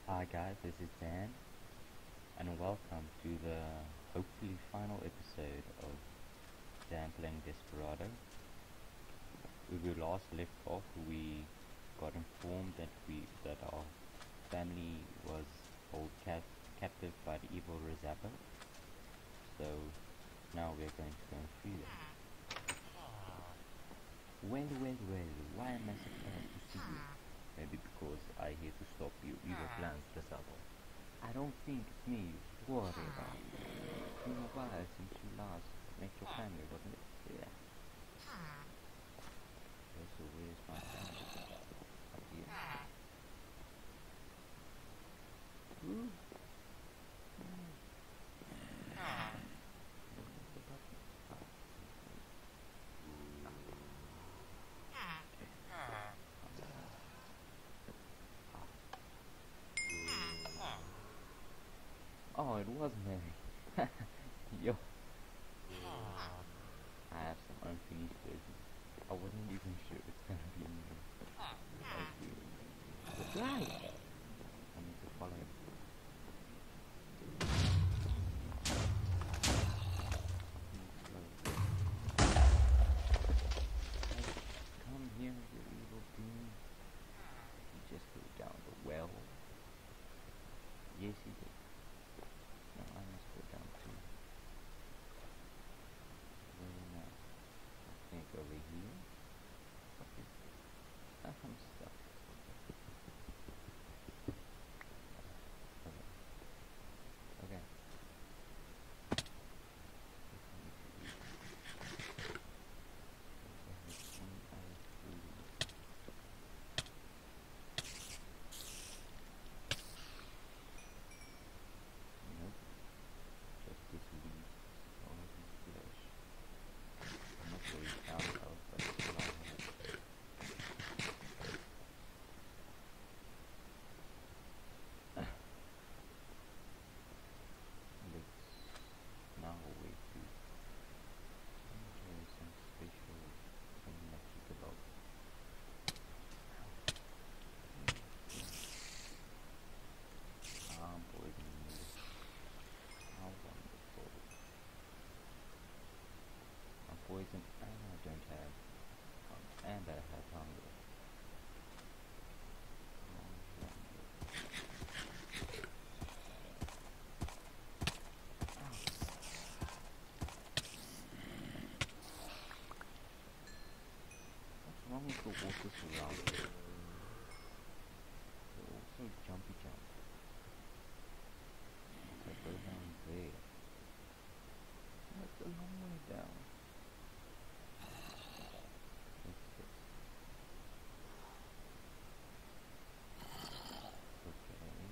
Hi guys, this is Dan, and welcome to the hopefully final episode of Dan playing Desperado. Where we last left off, we got informed that our family was held captive by the evil Rezappo. So now we're going to go and free them. Well, why am I surprised to see you? Maybe because I here to stop your evil plans, Rezappo. I don't think it's me. Whatever. It's been a while since you last met your family, wasn't it? Yeah. Okay, so where's my family? Up here. Ooh. Oh, it was Mary. Yo, I have some unfinished business. I wasn't even sure it's gonna be Mary. Okay. Right. I need to follow him. Come here, you evil being. He just threw down the well. Yes, he did. No, I must go down too. Where now? I think over here. What is this? I'm stuck. Okay. Okay. Nope. Just this leaf. All this flesh. I'm not really out of, but it's still out of it. Let's now wait to enjoy some special magic about poisoning me. How wonderful. I'm poisoned and I don't have and I have hunger. What's wrong with the water surrounding? They're also jumpy jump. If I go down there, that's a long way down. What's this? Okay.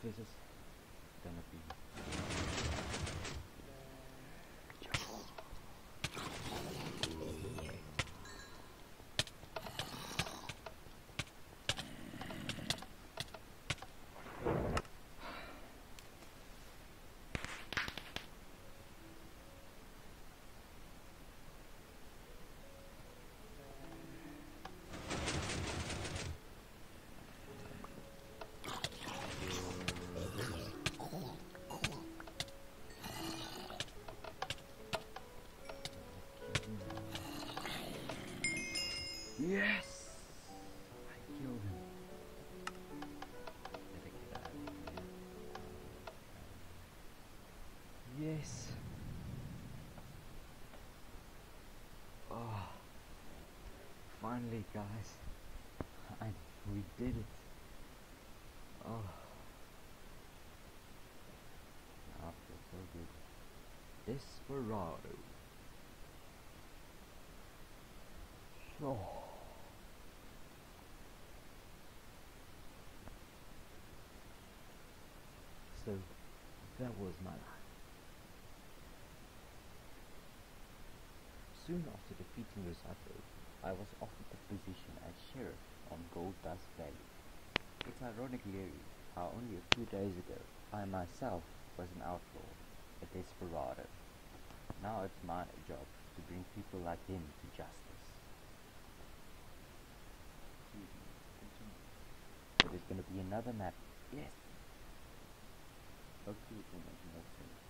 this is gonna be yes! I killed him. Better get out of here. Yes! Oh, finally, guys. We did it. Oh, I feel so good. Desperado. Oh. So, that was my life. Soon after defeating Rezappo, I was offered the position as sheriff on Gold Dust Valley. It's ironic, how only a few days ago, I myself was an outlaw, a desperado. Now it's my job to bring people like him to justice. So there's gonna be another map. Yes! Hopefully it will make more sense.